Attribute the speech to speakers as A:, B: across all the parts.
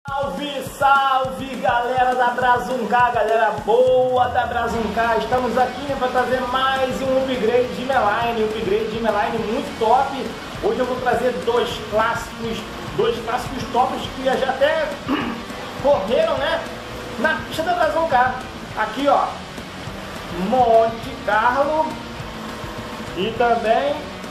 A: Salve, salve galera da Brazunká, galera boa da Brazunká. Estamos aqui para trazer mais um upgrade de Meline muito top. Hoje eu vou trazer dois clássicos tops que já até correram, né, na pista da Brazunká. Aqui ó, Monte Carlo e também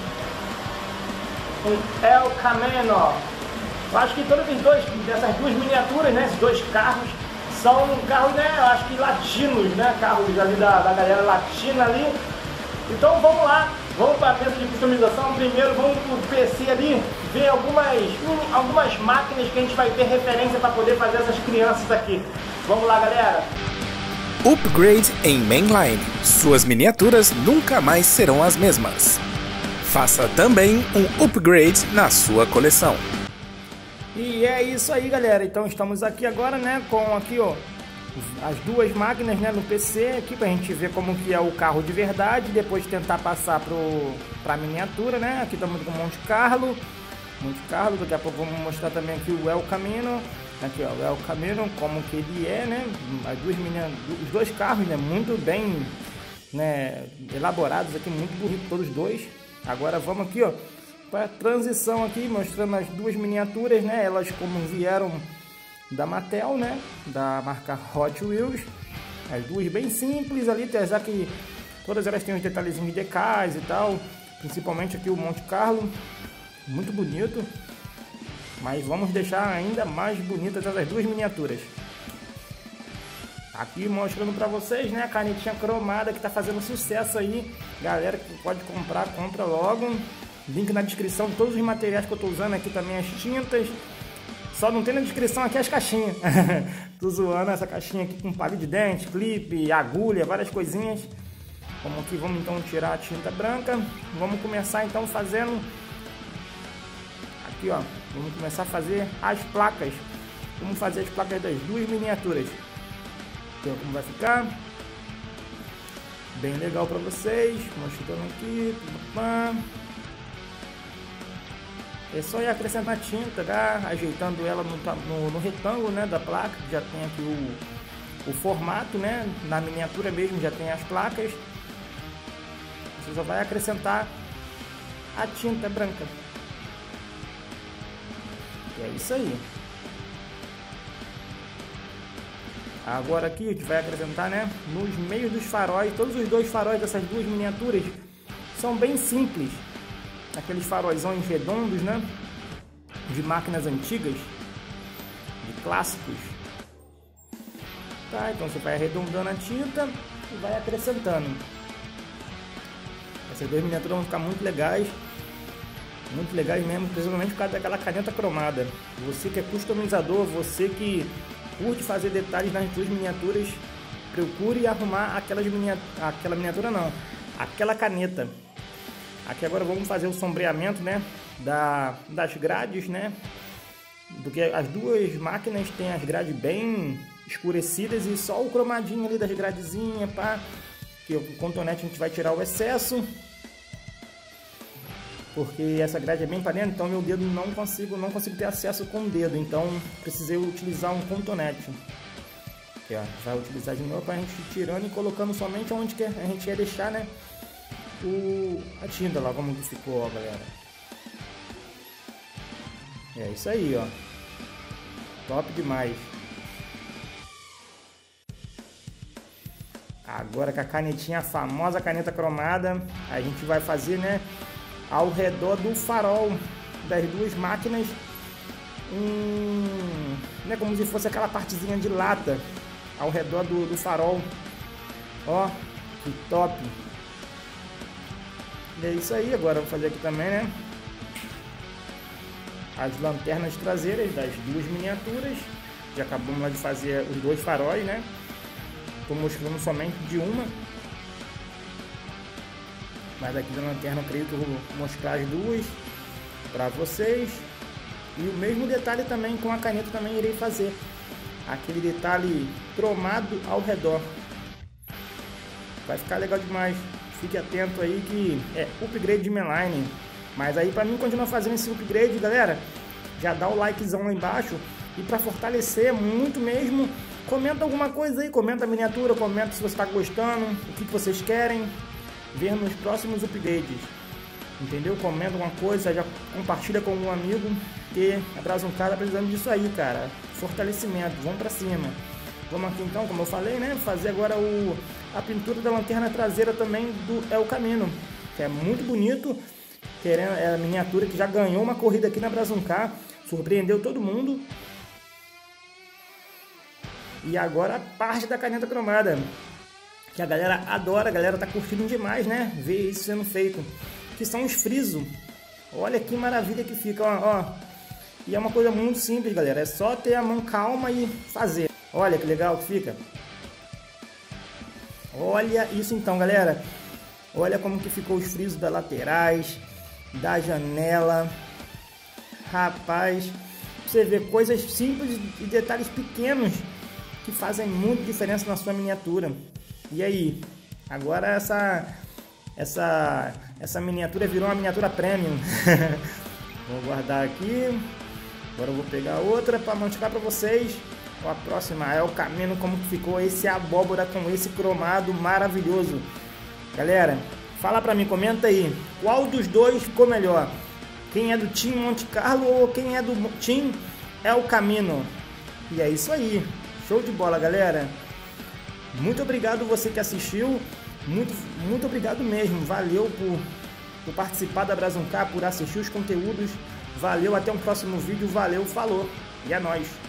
A: um El Camino. Eu acho que todas dessas duas miniaturas, né, esses dois carros, são carros, né, eu acho que latinos, né, carros ali da galera latina ali. Então vamos lá, vamos para a peça de customização. Primeiro vamos para o PC ali, ver algumas máquinas que a gente vai ter referência para poder fazer essas crianças aqui. Vamos lá, galera!
B: Upgrade em Mainline. Suas miniaturas nunca mais serão as mesmas. Faça também um upgrade na sua coleção.
A: E é isso aí, galera. Então estamos aqui agora, né, com aqui ó, as duas máquinas, né, no PC aqui pra gente ver como que é o carro de verdade, depois tentar passar pra miniatura, né? Aqui estamos com o Monte Carlo, daqui a pouco vamos mostrar também aqui o El Camino. Aqui ó, o El Camino, como que ele é, né? Os dois carros, né, muito bem, né, elaborados aqui, muito bonito todos os dois. Agora vamos aqui ó, para transição aqui, mostrando as duas miniaturas, né? Elas como vieram da Mattel, né? Da marca Hot Wheels. As duas bem simples ali, apesar que todas elas têm uns detalhezinhos de decais e tal. Principalmente aqui o Monte Carlo, muito bonito. Mas vamos deixar ainda mais bonitas essas duas miniaturas. Aqui mostrando para vocês, né? A canetinha cromada que tá fazendo sucesso aí. Galera que pode comprar, compra logo. Link na descrição de todos os materiais que eu tô usando aqui também, as tintas. Só não tem na descrição aqui as caixinhas. Tô zoando essa caixinha aqui com palito de dente, clipe, agulha, várias coisinhas. Vamos aqui, vamos então tirar a tinta branca. Vamos começar então fazendo... Aqui ó, vamos começar a fazer as placas. Vamos fazer as placas das duas miniaturas. Então como vai ficar. Bem legal para vocês. Mostrando aqui. É só ir acrescentar tinta, tá? Ajeitando ela no retângulo, né, da placa. Já tem aqui o formato, né? Na miniatura mesmo já tem as placas. Você só vai acrescentar a tinta branca. E é isso aí. Agora aqui a gente vai acrescentar, né, nos meios dos faróis. Todos os dois faróis dessas duas miniaturas são bem simples. Aqueles faróisões redondos, né? De máquinas antigas, de clássicos. Tá, então você vai arredondando a tinta e vai acrescentando. Essas duas miniaturas vão ficar muito legais mesmo, principalmente por causa daquela caneta cromada. Você que é customizador, você que curte fazer detalhes nas duas miniaturas, procure arrumar aquela miniatura não, aquela caneta. Aqui agora vamos fazer o sombreamento, né, das grades, né, porque as duas máquinas têm as grades bem escurecidas e só o cromadinho ali das gradezinhas, pá, que o contonete a gente vai tirar o excesso, porque essa grade é bem para dentro, então meu dedo não consigo ter acesso com o dedo, então precisei utilizar um contonete. Aqui, ó, vai utilizar de novo para a gente ir tirando e colocando somente onde que a gente quer deixar, né, a tinta lá, como que ficou, ó, galera. É isso aí, ó. Top demais. Agora com a canetinha, a famosa caneta cromada, a gente vai fazer, né, ao redor do farol das duas máquinas, né, como se fosse aquela partezinha de lata ao redor do farol. Ó, que top. E é isso aí, agora eu vou fazer aqui também, né, as lanternas traseiras das duas miniaturas. Já acabamos lá de fazer os dois faróis, né? Estou mostrando somente de uma, mas daqui da lanterna eu creio que eu vou mostrar as duas para vocês. E o mesmo detalhe também com a caneta também irei fazer aquele detalhe cromado ao redor. Vai ficar legal demais. Fique atento aí que é upgrade de Mainline. Mas aí para mim continuar fazendo esse upgrade, galera, já dá o likezão lá embaixo E para fortalecer muito mesmo, comenta alguma coisa aí, comenta a miniatura, comenta se você está gostando, o que vocês querem ver nos próximos upgrades. Entendeu? Comenta alguma coisa, já compartilha com algum amigo, que a Brazuncada tá precisando disso aí, cara. Fortalecimento, vamos pra cima. Vamos aqui então, como eu falei, né? Fazer agora a pintura da lanterna traseira também do El Camino, que é muito bonito. É a miniatura que já ganhou uma corrida aqui na Brazuncada, surpreendeu todo mundo. E agora a parte da caneta cromada, que a galera adora, a galera tá curtindo demais, né? Ver isso sendo feito. Que são os frisos. Olha que maravilha que fica, ó. E é uma coisa muito simples, galera. É só ter a mão calma e fazer. Olha que legal que fica. Olha isso então, galera. Olha como que ficou os frisos das laterais, da janela. Rapaz, você vê coisas simples e detalhes pequenos que fazem muita diferença na sua miniatura. E aí? Agora essa miniatura virou uma miniatura premium. Vou guardar aqui. Agora eu vou pegar outra para mostrar para vocês. A próxima é o caminho, como que ficou esse abóbora com esse cromado maravilhoso. Galera, fala para mim, comenta aí. Qual dos dois ficou melhor? Quem é do Team Monte Carlo ou quem é do Team El Camino? E é isso aí. Show de bola, galera. Muito obrigado você que assistiu. Muito obrigado mesmo, valeu por participar da Brazuncada, por assistir os conteúdos, valeu, até um próximo vídeo, valeu, falou, e é nóis!